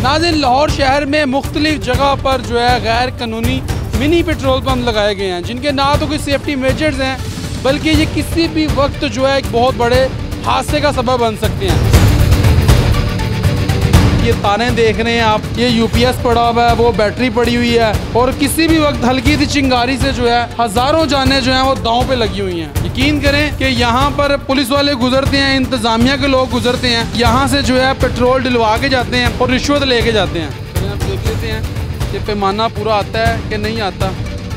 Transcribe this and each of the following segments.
नाज़रीन, लाहौर शहर में मुख्तलिफ जगह पर जो है गैर कानूनी मिनी पेट्रोल पंप लगाए गए हैं, जिनके ना तो कोई सेफ्टी मेजर्स हैं बल्कि ये किसी भी वक्त जो है एक बहुत बड़े हादसे का सबब बन सकते हैं। ये तारें देख रहे हैं आप, ये यूपीएस पड़ा हुआ है, वो बैटरी पड़ी हुई है और किसी भी वक्त हल्की सी चिंगारी से जो है हज़ारों जानें जो हैं वो दांव पे लगी हुई हैं। यकीन करें कि यहाँ पर पुलिस वाले गुजरते हैं, इंतज़ामिया के लोग गुजरते हैं, यहाँ से जो है पेट्रोल डलवा के जाते हैं और रिश्वत लेके जाते हैं। तो आप देख लेते हैं कि पैमाना पूरा आता है कि नहीं आता।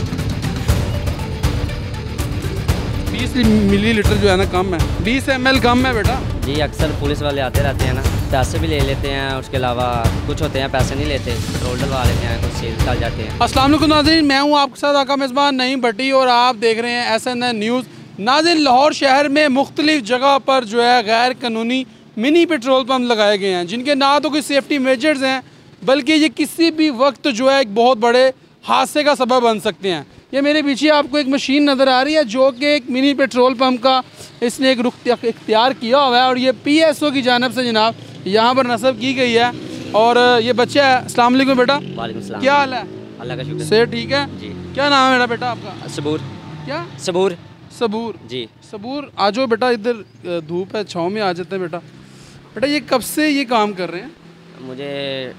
20 मिलीलीटर जो है ना कम है, 20 ml कम है बेटा जी। अक्सर पुलिस वाले आते रहते हैं ना, पैसे भी ले लेते हैं, उसके अलावा कुछ होते हैं पैसे नहीं लेते, पेट्रोल डलवा लेते हैं, कुछ सेल चल जाते हैं। अस्सलाम वालेकुम नाज़रीन, मैं हूं आपके साथ आका मेज़बान नईम भट्टी और आप देख रहे हैं SNN न्यूज़। नाज़रीन, लाहौर शहर में मुख्तलिफ जगह पर जो है गैर कानूनी मिनी पेट्रोल पंप लगाए गए हैं, जिनके ना तो कोई सेफ्टी मेजर्स हैं बल्कि ये किसी भी वक्त जो है एक बहुत बड़े हादसे का सबब बन सकते हैं। ये मेरे पीछे आपको एक मशीन नज़र आ रही है जो कि एक मिनी पेट्रोल पंप का इसने एक रुख इख्तियार किया हुआ है और ये PSO की जानिब से जनाब यहाँ पर नस्ब की गई है। और ये बच्चा है। अस्सलाम वालेकुम बेटा। वालेकुम सलाम। क्या हाल है? अल्लाह का शुक्र। से ठीक है जी। क्या नाम है मेरा बेटा आपका? सबूर। क्या? सबूर सबूर जी। सबूर, आ जाओ बेटा, इधर धूप है, छाँव में आ जाते हैं बेटा। बेटा ये कब से ये काम कर रहे हैं? मुझे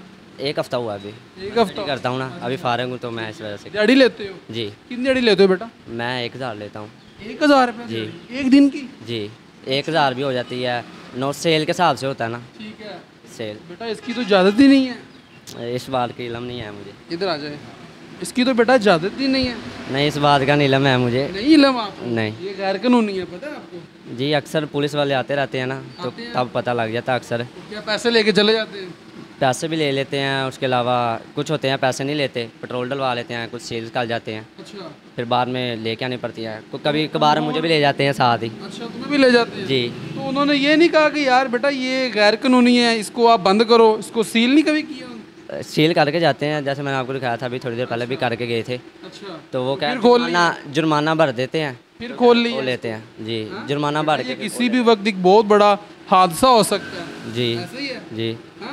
1 हफ़्ता हुआ अभी। 1 हफ्ता करता हूँ ना, अभी फारग हूँ तो मैं इस वजह से। दिहाड़ी लेते हो? जी। कितनी दिहाड़ी लेते हो बेटा? मैं 1000 लेता हूँ। 1000 रुपये जी। एक दिन की? जी। 1000 भी हो जाती है, नो सेल के हिसाब से होता है ना। ठीक है सेल। बेटा, इसकी तो इजाज़त ही नहीं है। इस बात की इलम नहीं है मुझे। इधर आ जाए। इसकी तो बेटा इजाज़त ही नहीं है। नहीं, इस बात का नहीं इलम है मुझे। नहीं इलम आपको? नहीं। ये गैर कानूनी है, पता है आपको? जी, अक्सर पुलिस वाले आते रहते हैं ना, तो आते हैं। तब पता लग जाता है अक्सर। क्या पैसे लेके चले जाते हैं? पैसे भी ले लेते हैं, उसके अलावा कुछ होते हैं पैसे नहीं लेते, पेट्रोल डलवा लेते हैं, कुछ सेल्स कर जाते हैं, अच्छा फिर बाद में लेके आनी पड़ती है। कभी कभार मुझे भी ले जाते हैं साथ ही। अच्छा, तुम्हें भी ले जाते हैं? जी। तो उन्होंने ये नहीं कहा कि यार बेटा ये गैर कानूनी है, इसको आप बंद करो, इसको सील नहीं कभी किया? सील करके जाते हैं, जैसे मैंने आपको दिखाया था अभी थोड़ी देर पहले भी करके गए थे। अच्छा, तो वो क्या फिर खोल जुर्माना भर देते हैं, फिर खोल वो लिया? लेते हैं जी। जुर्माना भर ये के किसी भी वक्त एक बहुत बड़ा हादसा हो सकता है। जी। ऐसा ही है? जी। हाँ?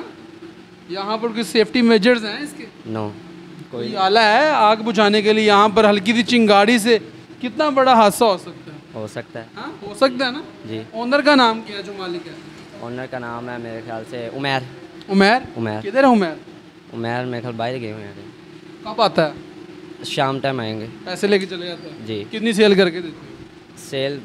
यहाँ पर कोई सेफ्टी मेजर्स हैं इसके? नो। कोई आला है आग बुझाने के लिए? यहाँ पर हल्की सी चिंगारी से कितना बड़ा हादसा हो सकता है? हो सकता है। हाँ, हो सकता है ना। जी। ओनर का नाम क्या है जो मालिक है? ओनर का नाम है मेरे ख्याल से उमैर। उमैर? उमैर। किधर है उमैर? उमैर मेरे ख्याल बाहर गए हुए हैं, कब आता है? शाम टाइम आएंगे। पैसे लेके चले जाते हैं? जी। कितनी सेल करके देते हो? सेल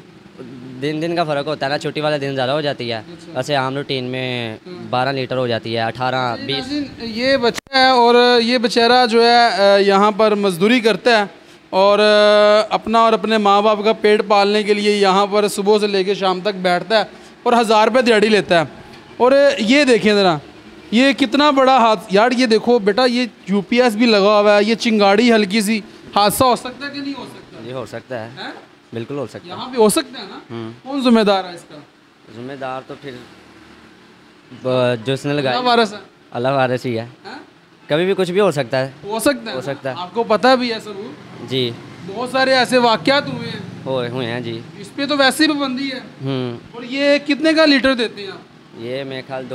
दिन का फ़र्क होता है ना, छुट्टी वाले दिन ज़्यादा हो जाती है, वैसे आम रूटीन में 12 लीटर हो जाती है, 18-20। ये बच्चा है और ये बेचारा जो है यहाँ पर मजदूरी करता है और अपना और अपने माँ बाप का पेट पालने के लिए यहाँ पर सुबह से लेकर शाम तक बैठता है और 1000 रुपये दिहाड़ी लेता है। और ये देखें ज़रा, ये कितना बड़ा हाथ यार, ये देखो बेटा, ये UPS भी लगा हुआ है, ये चिंगाड़ी हल्की सी, हादसा हो सकता है कि नहीं हो सकता? जी हो सकता है, बिल्कुल हो सकता है। यहाँ पे हो सकता है ना। कौन जिम्मेदार है इसका? जिम्मेदार तो फिर जो इसने लगाया अल्लाह वारिस है। अल्लाह वारिस ही है। कभी भी कुछ भी हो सकता है। हो सकता है, हो सकता है। आपको पता भी है सब? जी। बहुत सारे ऐसे वाक़यात हुए हैं। हुए हैं जी। इस पे तो वैसे ही पाबंदी है। और ये कितने का लीटर देते हैं आप? ये मेरे ख्याल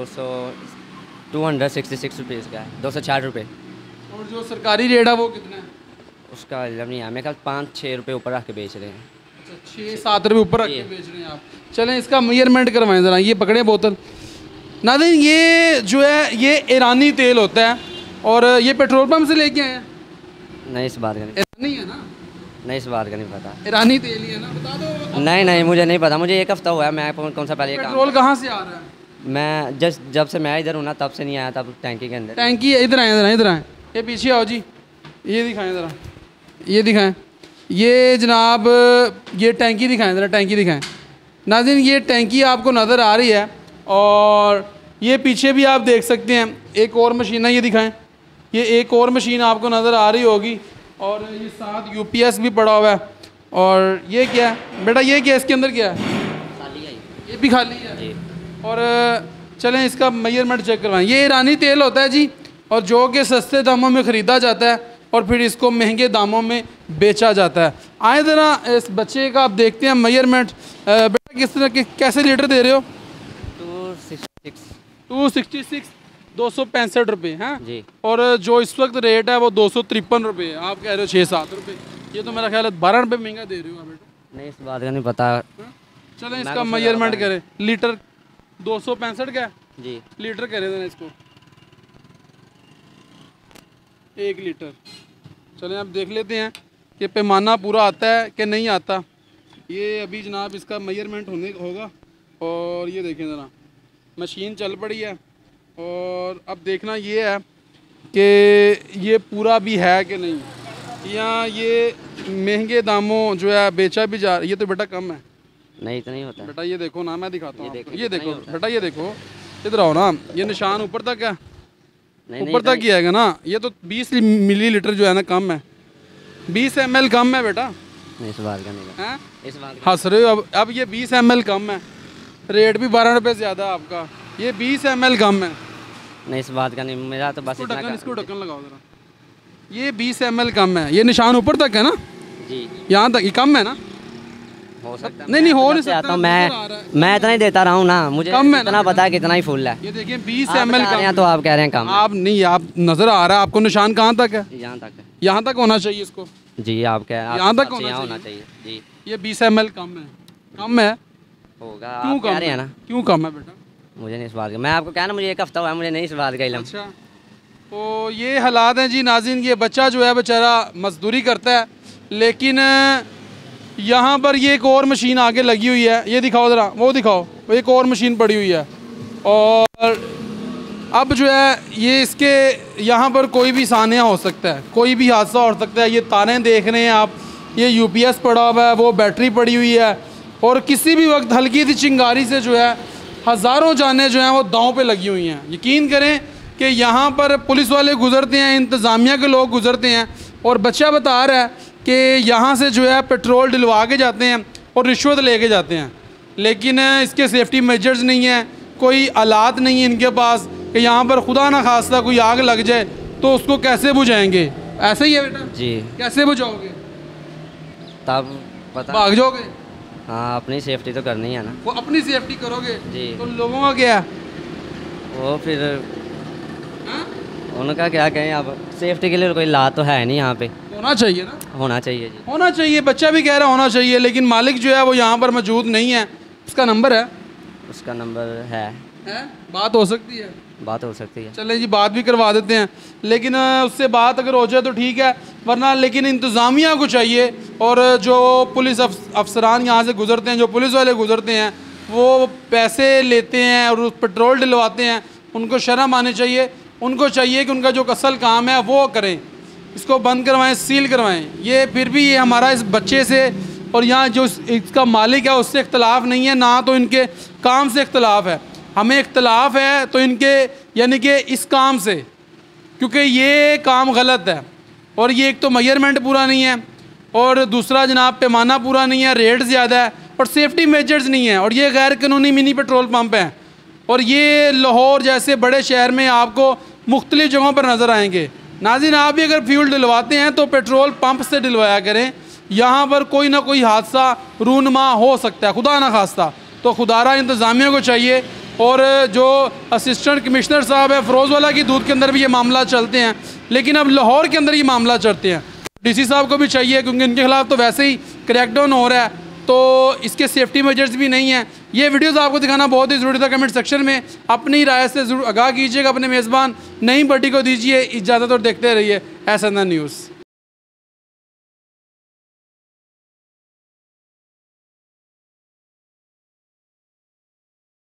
266 रुपीज़ का है, 260 रुपये। और जो सरकारी रेट है वो कितना है? उसका इल्म नहीं है, मेरे ख्याल 5-6 रुपये ऊपर रख के बेच रहे हैं। 6-7 रुपये ऊपर रख के बेच रहे हैं आप। चलें इसका मेजरमेंट करवाएं ज़रा, ये पकड़े बोतल। नाज़रीन, ये जो है ये ईरानी तेल होता है और ये पेट्रोल पंप से लेके आए हैं? नहीं, इस बात का नहीं। ईरानी है ना? नहीं, इस बात का नहीं पता। ईरानी तेल ही है ना? बता दो। नहीं, मुझे नहीं पता, मुझे 1 हफ्ता हुआ है। मैं कौन सा पहले पेट्रोल कहाँ से आ रहा है? मैं जब से मैं इधर हूँ ना, तब से नहीं आया, तब टैंकी के अंदर। टैंकी है, इधर आए। ये पीछे आओ जी, ये दिखाएं ज़रा, ये दिखाएं, ये जनाब ये टैंकी दिखाएं ज़रा, टैंकी दिखाएं। नाज़रीन, ये टैंकी आपको नज़र आ रही है और ये पीछे भी आप देख सकते हैं एक और मशीन है, ये दिखाएं। ये एक और मशीन आपको नज़र आ रही होगी और ये साथ UPS भी पड़ा हुआ है। और ये क्या है बेटा, ये क्या है, इसके अंदर क्या है? खाली है ये भी खाली है जी। और चलें इसका मेजरमेंट चेक करवाएं। ये ईरानी तेल होता है जी, और जो कि सस्ते दामों में ख़रीदा जाता है और फिर इसको महंगे दामों में बेचा जाता है। आए ज़रा इस बच्चे का आप देखते हैं मेजरमेंट। बेटा किस तरह के कैसे लीटर दे रहे हो? 266। 266 265 रुपये हैं जी। और जो इस वक्त रेट है वो 253 रुपये है। आप कह रहे हो 6-7 रुपये, ये तो मेरा ख्याल है 12 रुपये महंगा दे रहे हो आप बेटा। नहीं, इस बात का नहीं पता। चलें इसका मेजरमेंट करें। लीटर 265 का जी, लीटर करें देना इसको, 1 लीटर। चलें अब देख लेते हैं कि पैमाना पूरा आता है कि नहीं आता। ये अभी जनाब इसका मेजरमेंट होगा और ये देखें ज़रा मशीन चल पड़ी है और अब देखना ये है कि ये पूरा भी है कि नहीं, या ये महंगे दामों जो है बेचा भी जा। ये तो बेटा कम है। नहीं तो नहीं होता बेटा ये देखो ना, मैं दिखाता हूँ आपको। ये कितना देखो ही होता है। बेटा, ये देखो इधर आओ ना, ये निशान ऊपर तक है, नहीं ऊपर तक ही आएगा ना। ये तो 20 मिलीलीटर जो है ना कम है, 20 ml कम है बेटा। नहीं, इस बात का नहीं है। हैं इस बात का हंस रहे हो? अब ये 20 ml कम है, रेट भी 12 रुपये ज़्यादा है आपका, ये 20 ml कम है। नहीं, इस बात का नहीं, मेरा तो बस इतना इसको ढक्कन लगाओ ज़रा। ये 20 ml कम है, ये निशान ऊपर तक है ना, जी, यहाँ तक ये कम है ना। हो सकता है। नहीं हो नहीं आता सकता। हूँ मैं इतना ही देता रहा हूँ ना, मुझे कम है ना इतना पता है कितना ही फुल है। ये देखिए 20 आप ml बता रहे कम हैं तो आप कह रहे हैं कम है। आप नहीं, आप नज़र आ रहा है आपको निशान कहाँ तक है? यहाँ तक है। यहाँ तक होना चाहिए इसको। जी, आप कह यहाँ तक आपसे यहाँ होना होना चाहिए। जी, ये 20 ml कम है, कम है। होगा। क्यों आप कह कम रहे है हैं ना, क्यों कम है बेटा? मुझे नहीं इस बात का, मैं आपको कहना मुझे 1 हफ्ता हुआ है, मुझे नहीं इस बात का इल्म। अच्छा, तो ये हालात हैं जी नाज़रीन। ये बच्चा जो है बेचारा मजदूरी करता है, लेकिन यहाँ पर ये एक और मशीन आगे लगी हुई है। ये दिखाओ ज़रा, वो दिखाओ, वो एक और मशीन पड़ी हुई है। और अब जो है ये इसके यहाँ पर कोई भी सानिया हो सकता है, कोई भी हादसा हो सकता है। ये तारें देख रहे हैं आप, ये UPS पड़ा हुआ है, वो बैटरी पड़ी हुई है और किसी भी वक्त हल्की सी चिंगारी से जो है हज़ारों जानें जो हैं वो दांव पे लगी हुई हैं। यकीन करें कि यहाँ पर पुलिस वाले गुज़रते हैं, इंतज़ामिया के लोग गुज़रते हैं और बच्चा बता रहा है कि यहाँ से जो है पेट्रोल डलवा के जाते हैं और रिश्वत लेके जाते हैं, लेकिन इसके सेफ्टी मेजर्स नहीं हैं, कोई आलात नहीं है इनके पास कि यहाँ पर खुदा ना खास्ता कोई आग लग जाए तो उसको कैसे बुझाएंगे। ऐसे ही है बेटा जी, कैसे बुझाओगे? तब पता भाग जाओगे? हाँ, अपनी सेफ्टी तो करनी है ना। वो अपनी सेफ्टी करोगे जी, तो लोगों का क्या? वो फिर हाँ? उनका क्या कहें, अब सेफ्टी के लिए कोई ला तो है नहीं यहाँ पे। होना चाहिए ना, होना चाहिए जी, होना चाहिए। बच्चा भी कह रहा होना चाहिए, लेकिन मालिक जो है वो यहाँ पर मौजूद नहीं है। उसका नंबर है? उसका नंबर है। बात हो सकती है, बात हो सकती है। चलें जी बात भी करवा देते हैं, लेकिन उससे बात अगर हो जाए तो ठीक है, वरना लेकिन इंतज़ामिया को चाहिए और जो पुलिस अफसरान यहाँ से गुज़रते हैं, जो पुलिस वाले गुज़रते हैं, वो पैसे लेते हैं और पेट्रोल डलवाते हैं, उनको शर्म आनी चाहिए। उनको चाहिए कि उनका जो असल काम है वो करें, इसको बंद करवाएं, सील करवाएं। ये फिर भी ये हमारा इस बच्चे से और यहाँ जो इसका मालिक है उससे इख्तलाफ नहीं है, ना तो इनके काम से इख्तलाफ है। हमें इख्तलाफ है तो इनके यानी कि इस काम से, क्योंकि ये काम गलत है और ये एक तो मेजरमेंट पूरा नहीं है और दूसरा जनाब पैमाना पूरा नहीं है, रेट ज़्यादा है और सेफ्टी मेजर्स नहीं है और ये गैर कानूनी मिनी पेट्रोल पंप हैं। और ये लाहौर जैसे बड़े शहर में आपको मुख्तलिफ़ जगहों पर नज़र आएंगे। नाज़रीन, आप भी अगर फ्यूल डलवाते हैं तो पेट्रोल पंप से डलवाया करें, यहाँ पर कोई ना कोई हादसा रूनमा हो सकता है, खुदा ना खास्ता। तो खुदारा इंतज़ामिया को चाहिए और जो असिस्टेंट कमिश्नर साहब है फ़िरोज़वाला की दूध के अंदर भी ये मामला चलते हैं, लेकिन अब लाहौर के अंदर ये मामला चलते हैं। DC साहब को भी चाहिए, क्योंकि इनके खिलाफ तो वैसे ही क्रैकडाउन हो रहा है, तो इसके सेफ्टी मेजर्स भी नहीं हैं। ये वीडियोस आपको दिखाना बहुत ही ज़रूरी था। कमेंट सेक्शन में अपनी राय से ज़रूर आगाह कीजिएगा। अपने मेज़बान नईम भट्टी को दीजिए इजाज़त और देखते रहिए SNN न्यूज़।